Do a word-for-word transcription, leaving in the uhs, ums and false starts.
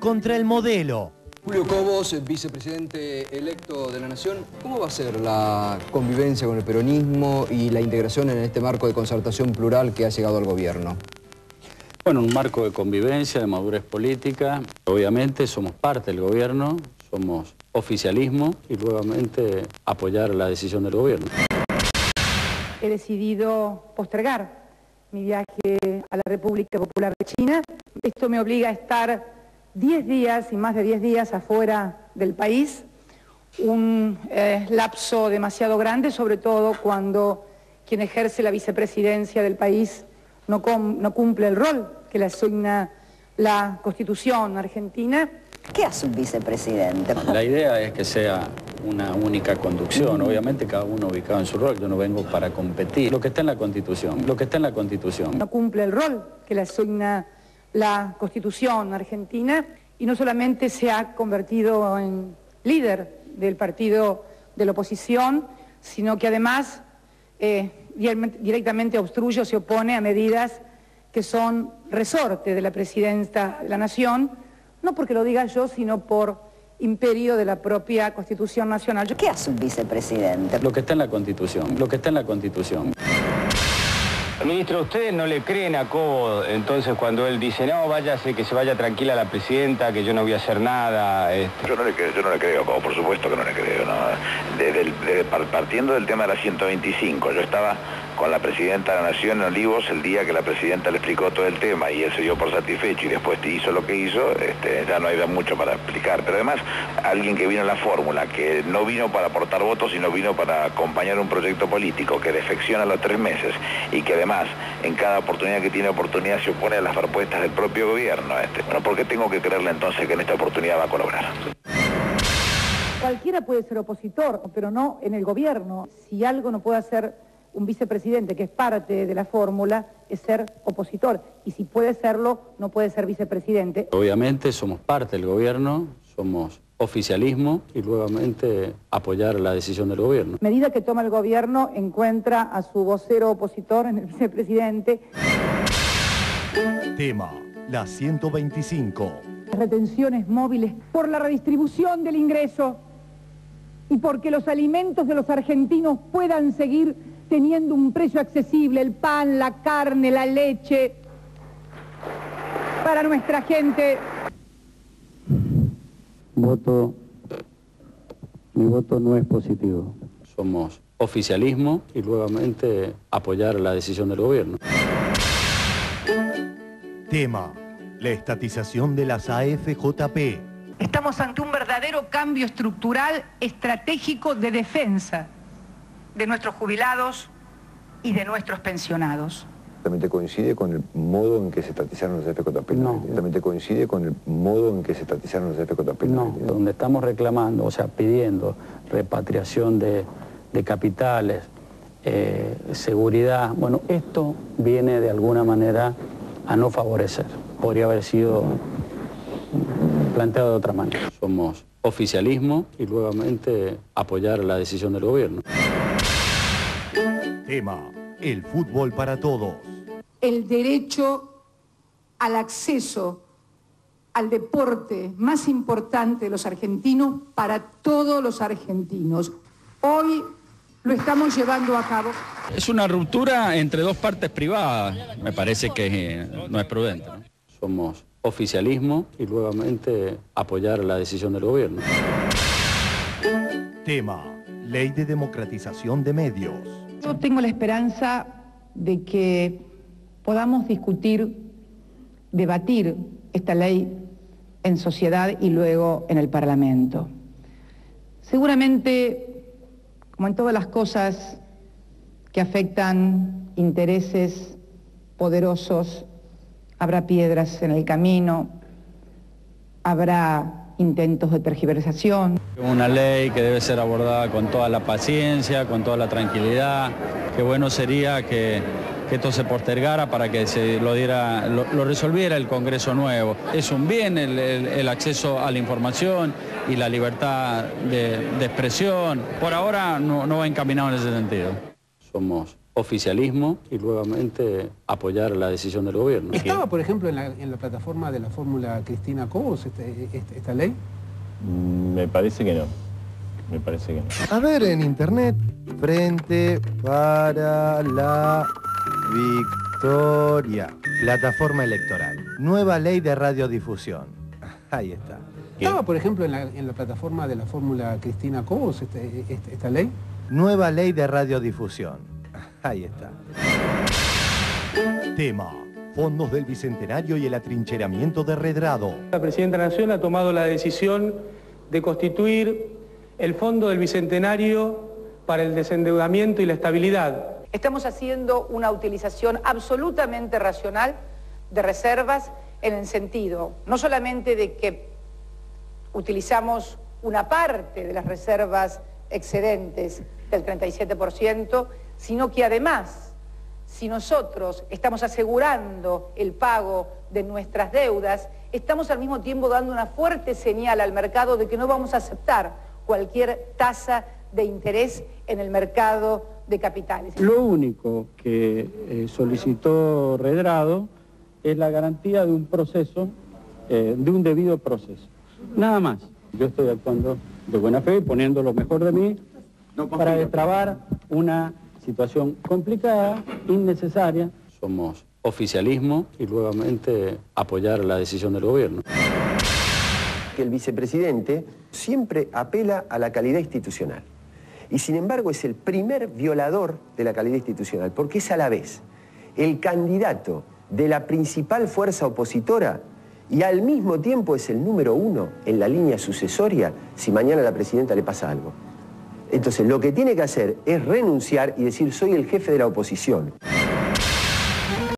contra el modelo. Julio Cobos, vicepresidente electo de la Nación, ¿cómo va a ser la convivencia con el peronismo y la integración en este marco de concertación plural que ha llegado al gobierno? Bueno, un marco de convivencia, de madurez política. Obviamente somos parte del gobierno, somos oficialismo y nuevamente apoyar la decisión del gobierno. He decidido postergar mi viaje a la República Popular de China. Esto me obliga a estar diez días y más de diez días afuera del país, un eh, lapso demasiado grande, sobre todo cuando quien ejerce la vicepresidencia del país no, no cumple el rol que le asigna la Constitución argentina. ¿Qué hace un vicepresidente? La idea es que sea una única conducción, obviamente cada uno ubicado en su rol. Yo no vengo para competir. Lo que está en la Constitución, lo que está en la Constitución. No cumple el rol que le asigna la Constitución argentina y no solamente se ha convertido en líder del partido de la oposición, sino que además eh, directamente obstruye o se opone a medidas que son resorte de la presidenta de la Nación, no porque lo diga yo, sino por imperio de la propia Constitución Nacional. ¿Qué hace un vicepresidente? Lo que está en la Constitución, lo que está en la Constitución. Ministro, ¿ustedes no le creen a Cobos entonces cuando él dice, no, váyase, que se vaya tranquila la presidenta, que yo no voy a hacer nada? Este... Yo no le creo, yo no le creo a Cobos, por supuesto que no le creo. ¿no? Desde el, desde, partiendo del tema de la ciento veinticinco, yo estaba con la presidenta de la Nación en Olivos el día que la presidenta le explicó todo el tema y él se dio por satisfecho y después hizo lo que hizo, este, ya no hay mucho para explicar. Pero además, alguien que vino en la fórmula, que no vino para aportar votos, sino vino para acompañar un proyecto político, que defecciona a los tres meses y que además, en cada oportunidad que tiene oportunidad, se opone a las propuestas del propio gobierno. Este. Bueno, ¿por qué tengo que creerle entonces que en esta oportunidad va a colaborar? Cualquiera puede ser opositor, pero no en el gobierno. Si algo no puede hacer un vicepresidente, que es parte de la fórmula, es ser opositor. Y si puede serlo, no puede ser vicepresidente. Obviamente somos parte del gobierno, somos oficialismo y nuevamente apoyar la decisión del gobierno. Medida que toma el gobierno encuentra a su vocero opositor en el vicepresidente. Tema, la ciento veinticinco. Retenciones móviles por la redistribución del ingreso y porque los alimentos de los argentinos puedan seguir teniendo un precio accesible, el pan, la carne, la leche, para nuestra gente. Voto, mi voto no es positivo. Somos oficialismo y nuevamente apoyar la decisión del gobierno. Tema, la estatización de las A F J P. Estamos ante un verdadero cambio estructural estratégico de defensa de nuestros jubilados y de nuestros pensionados. ¿También coincide con el modo en que se estatizaron los F J P? No. ¿También coincide con el modo en que se estatizaron los F J P? No, donde estamos reclamando, o sea, pidiendo repatriación de, de capitales, eh, seguridad, bueno, esto viene de alguna manera a no favorecer. Podría haber sido planteado de otra manera. Somos oficialismo y nuevamente apoyar la decisión del gobierno. Tema, el fútbol para todos. El derecho al acceso al deporte más importante de los argentinos para todos los argentinos. Hoy lo estamos llevando a cabo. Es una ruptura entre dos partes privadas. Me parece que no es prudente, ¿no? Somos oficialismo y nuevamente apoyar la decisión del gobierno. Tema, ley de democratización de medios. Yo tengo la esperanza de que podamos discutir, debatir esta ley en sociedad y luego en el Parlamento. Seguramente, como en todas las cosas que afectan intereses poderosos, habrá piedras en el camino, habrá intentos de tergiversación. Una ley que debe ser abordada con toda la paciencia, con toda la tranquilidad. Qué bueno sería que, que esto se postergara para que se lo diera, lo, lo resolviera el Congreso nuevo. Es un bien el, el, el acceso a la información y la libertad de, de expresión. Por ahora no, no va encaminado en ese sentido. Somos oficialismo y nuevamente apoyar la decisión del gobierno. ¿Estaba, por ejemplo, en la, en la plataforma de la fórmula Cristina Cobos este, este, esta ley? Me parece que no. Me parece que no. A ver en internet, Frente para la Victoria. Plataforma electoral. Nueva ley de radiodifusión. Ahí está. ¿Estaba, por ejemplo, en la, en la plataforma de la fórmula Cristina Cobos este, este, esta ley? Nueva ley de radiodifusión. Ahí está. Tema. Fondos del Bicentenario y el atrincheramiento de Redrado. La Presidenta de la Nación ha tomado la decisión de constituir el Fondo del Bicentenario para el desendeudamiento y la estabilidad. Estamos haciendo una utilización absolutamente racional de reservas en el sentido no solamente de que utilizamos una parte de las reservas excedentes del treinta y siete por ciento, sino que además, si nosotros estamos asegurando el pago de nuestras deudas, estamos al mismo tiempo dando una fuerte señal al mercado de que no vamos a aceptar cualquier tasa de interés en el mercado de capitales. Lo único que eh, solicitó Redrado es la garantía de un proceso, eh, de un debido proceso. Nada más. Yo estoy actuando de buena fe y poniendo lo mejor de mí para destrabar una situación complicada, innecesaria. Somos oficialismo y nuevamente apoyar la decisión del gobierno. Que el vicepresidente siempre apela a la calidad institucional. Y sin embargo es el primer violador de la calidad institucional, porque es a la vez el candidato de la principal fuerza opositora y al mismo tiempo es el número uno en la línea sucesoria si mañana a la presidenta le pasa algo. Entonces lo que tiene que hacer es renunciar y decir soy el jefe de la oposición.